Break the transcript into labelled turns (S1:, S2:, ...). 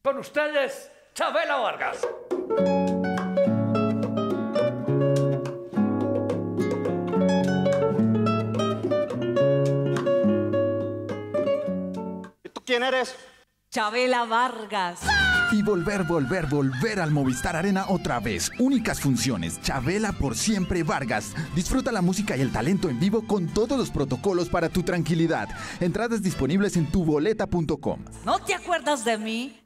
S1: Con ustedes, Chabela Vargas.
S2: ¿Y tú quién eres?
S3: Chabela Vargas.
S4: Y volver al Movistar Arena otra vez. Únicas funciones. Chabela por siempre Vargas. Disfruta la música y el talento en vivo con todos los protocolos para tu tranquilidad. Entradas disponibles en tuboleta.com.
S3: ¿No te acuerdas de mí?